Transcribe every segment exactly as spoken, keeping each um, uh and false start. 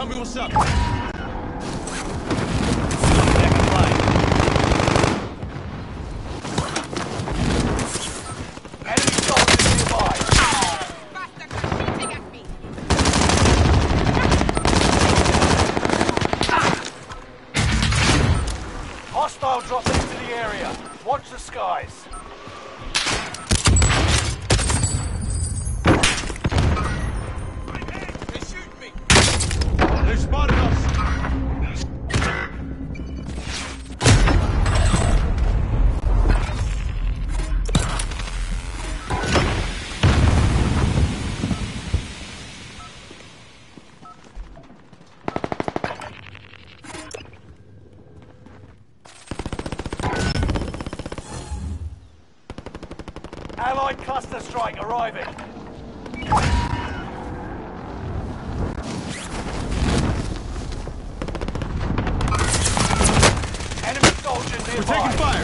me what's up. Hostile dropping into the area. Watch the skies. They shoot me. They spotted us. Allied cluster strike arriving. Enemy soldiers nearby. We're taking fire.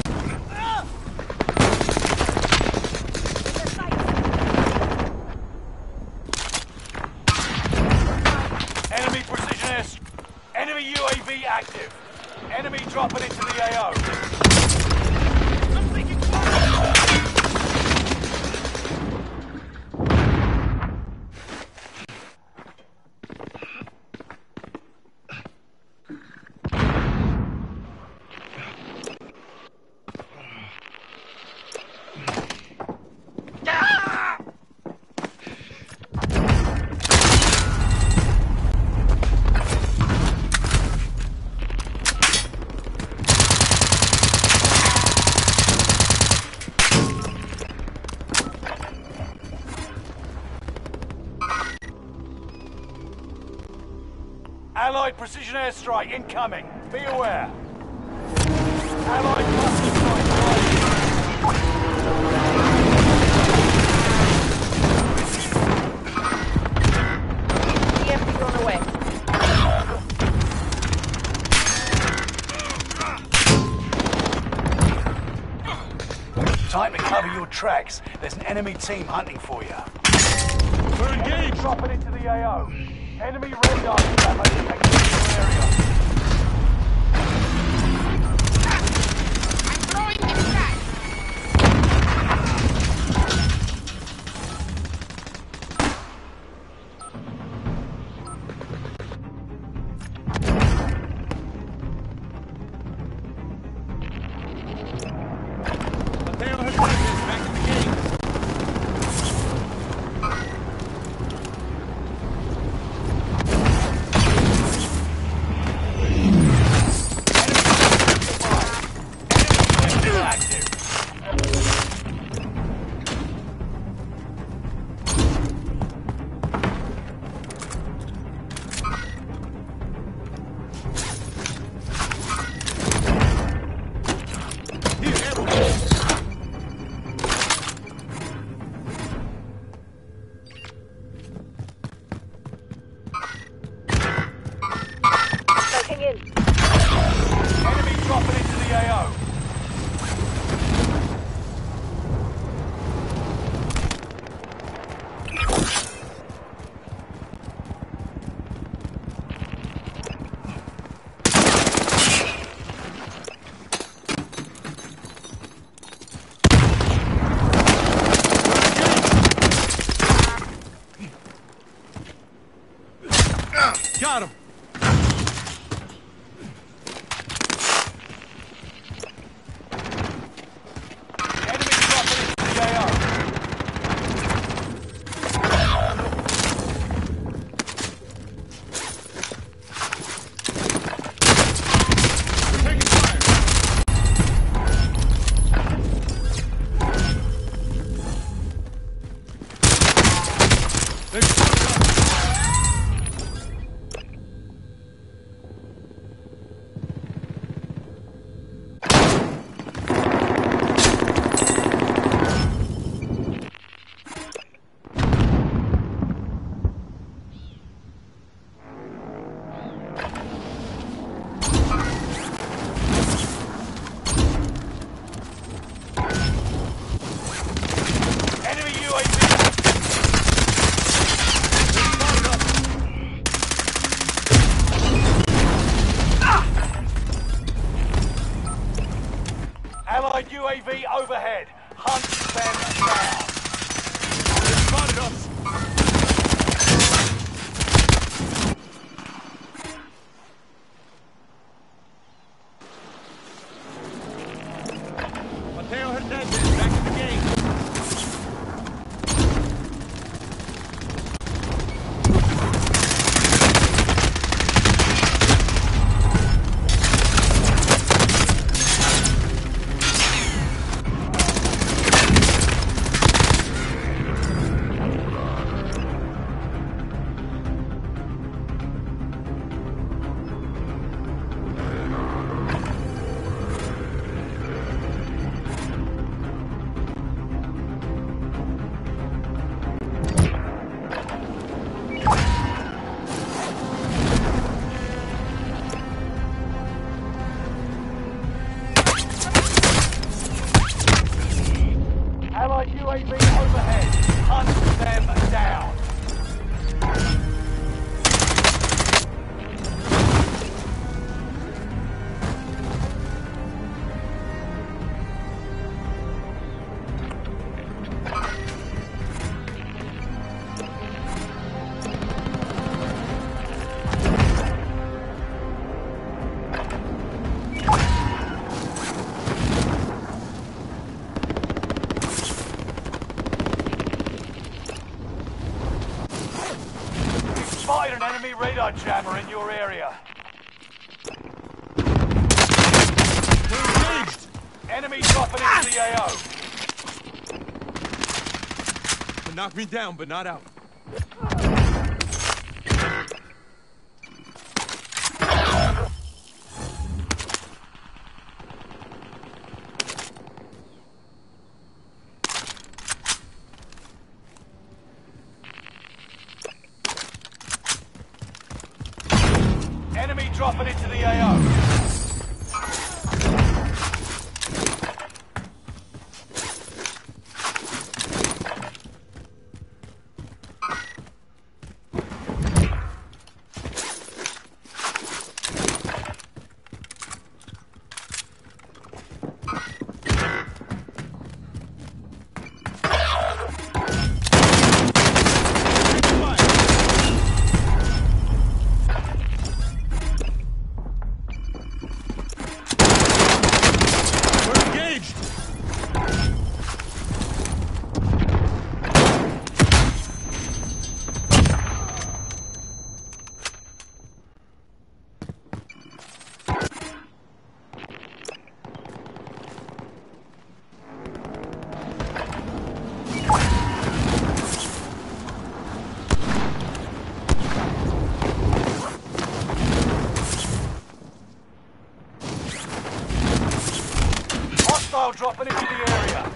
Enemy precision air. Enemy U A V active. Enemy dropping into the A O. I'm taking fire. Allied precision airstrike incoming. Be aware. Allied cluster strike arriving. E M P on the way. Time to cover your tracks. There's an enemy team hunting for you. We're Enemy engaged. dropping into the A O. Enemy radar jammer detected in your area. I'm throwing this back. Mateo Hernandez back in the game. Active. Here, airborne. Closing in. Enemy dropping into the A O. Got him. Enemy dropping into the A O. We're taking fire. They spotted us. U A V overhead. Hunt them down. They spotted us. Mateo Hernandez back in the game. Allied U A V overhead. Hunt them down. Spotted an enemy radar jammer in your area. We're engaged. Enemy dropping into the A O. They knocked me down, but not out. Enemy dropping into the A O. Hostile dropping into the area.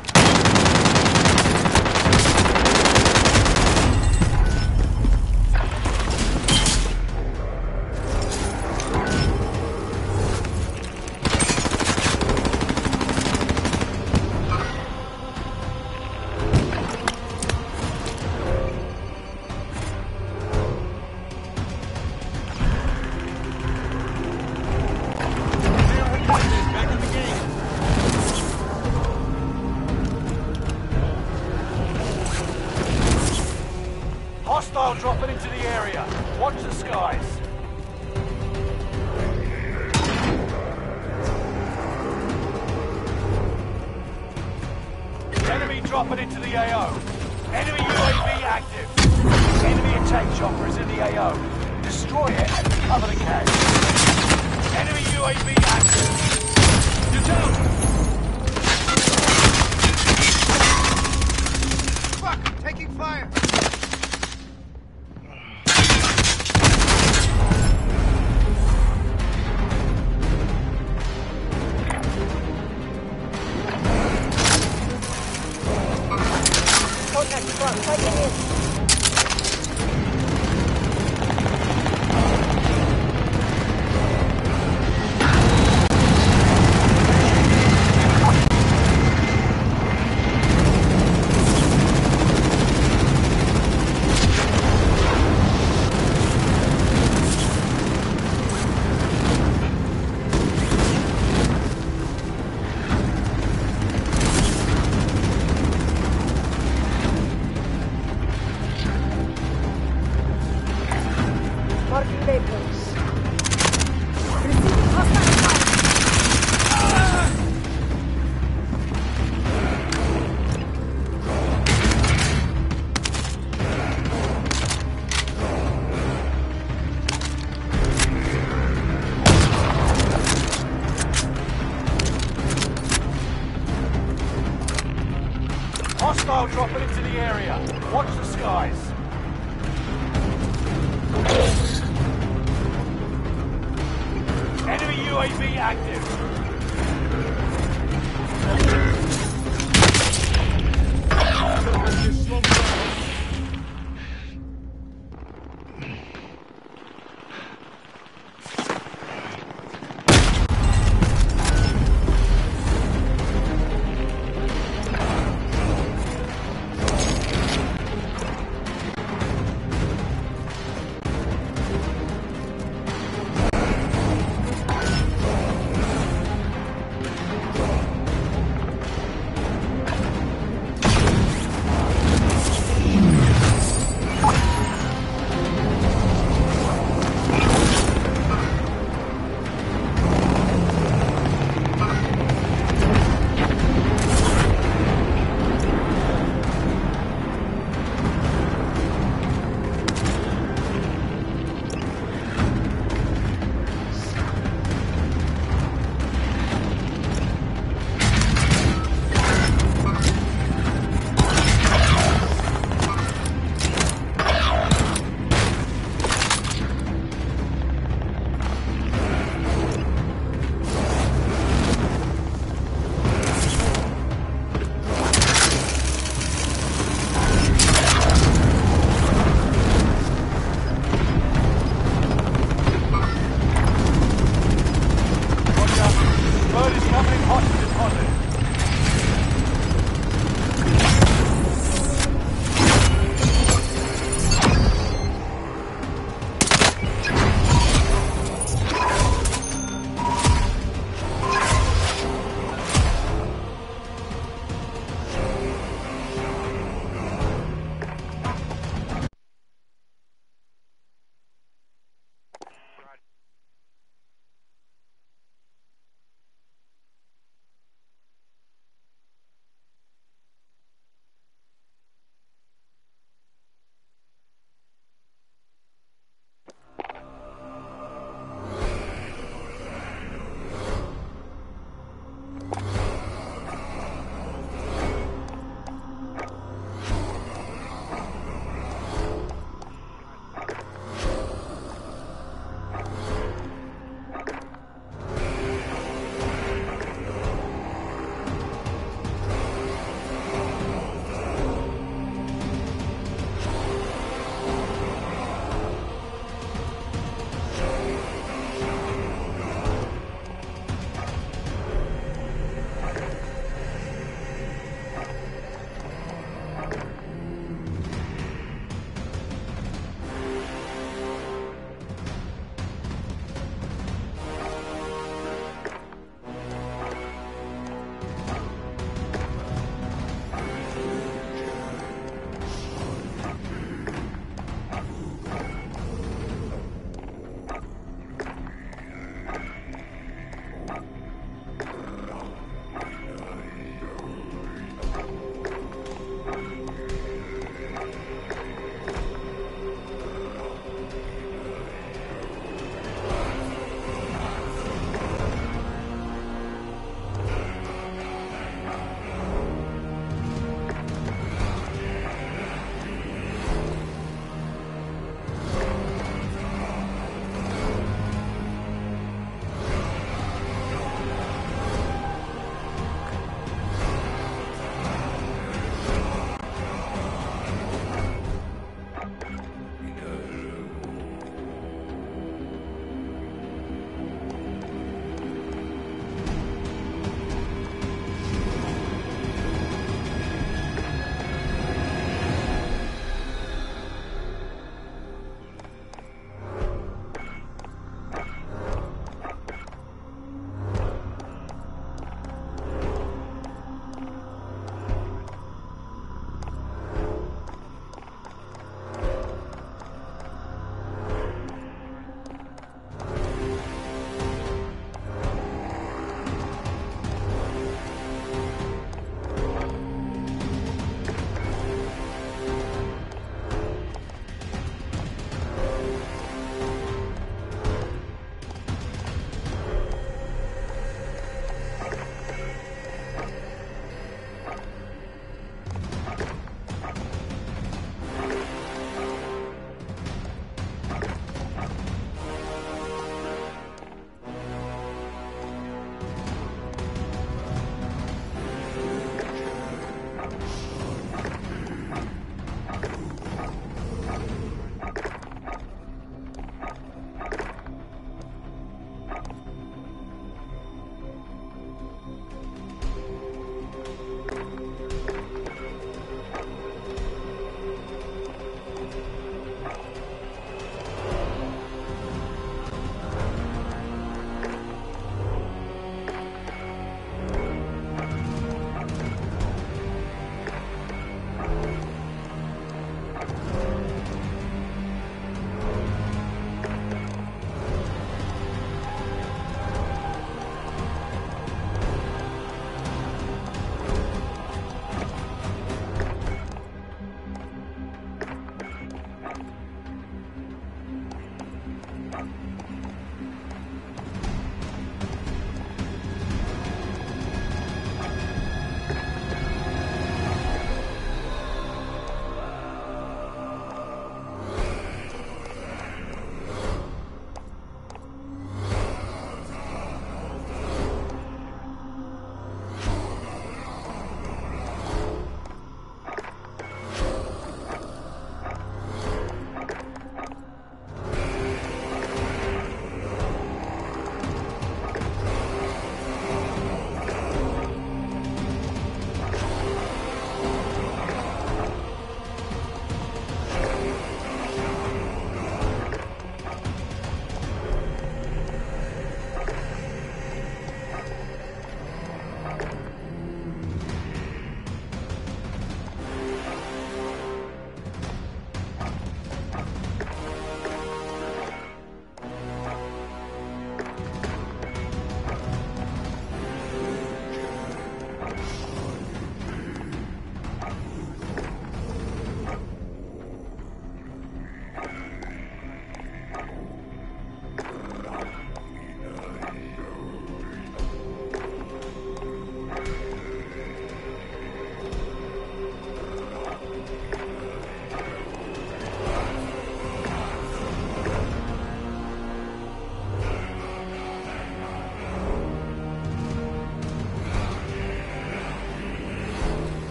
Mateo Hernandez back in the game. Hostile dropping into the area. Watch the skies. Enemy dropping into the A O. Enemy U A V active. Enemy attack chopper is in the A O. Destroy it and cover the cache. Enemy U A V active. You're down. Fuck! Taking fire! Contact front. Taking in. Hostile dropping into the area. Watch the skies. Enemy U A V active.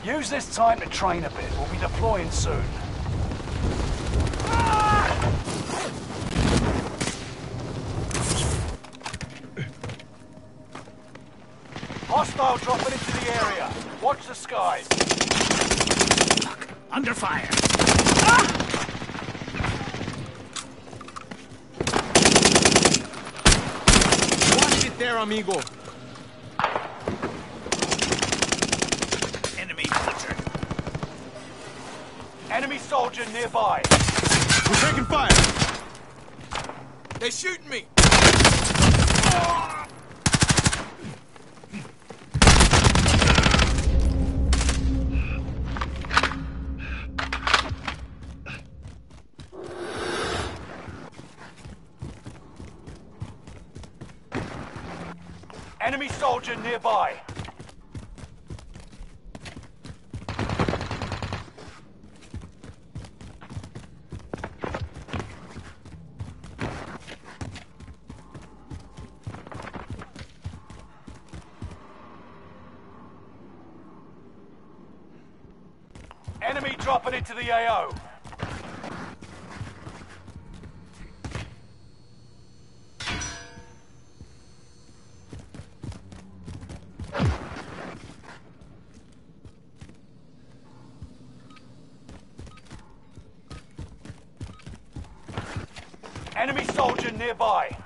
Use this time to train a bit. We'll be deploying soon. Hostile dropping into the area. Watch the skies. Under fire. Watch it there, amigo. Enemy butcher. Enemy soldier nearby. We're taking fire. They're shooting me. Enemy soldier nearby. Enemy dropping into the A O. Enemy soldier nearby.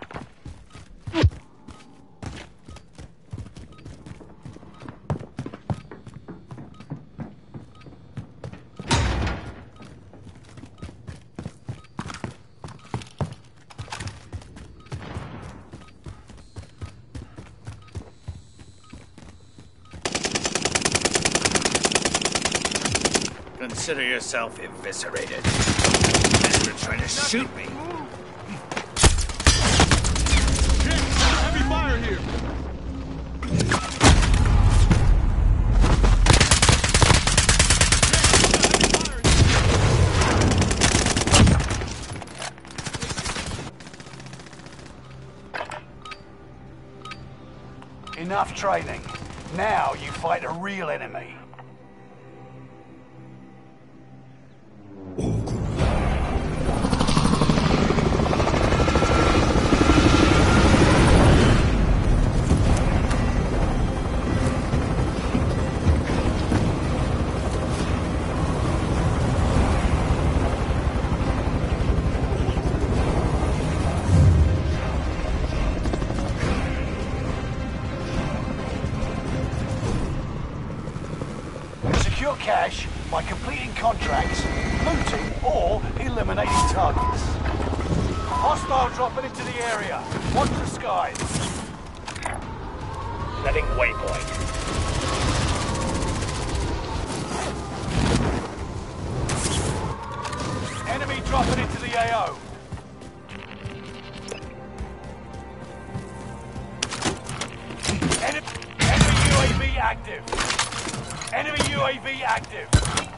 Consider yourself eviscerated. You're trying to shoot me. Heavy fire here. Enough training. Now you fight a real enemy. Secure cash by completing contracts, looting, or eliminating targets. Hostile dropping into the area. Watch the skies. Setting waypoint. Enemy dropping into the A O. Enemy, enemy U A V active. Enemy U A V active.